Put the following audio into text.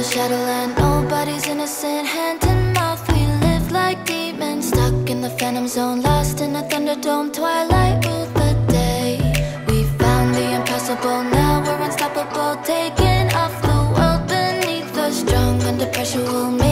Shadowland, nobody's innocent. Hand in mouth, we live like demons. Stuck in the phantom zone, lost in a thunderdome. Twilight ruled the day. We found the impossible, now we're unstoppable. Taking off the world beneath us. Strong under pressure, we'll make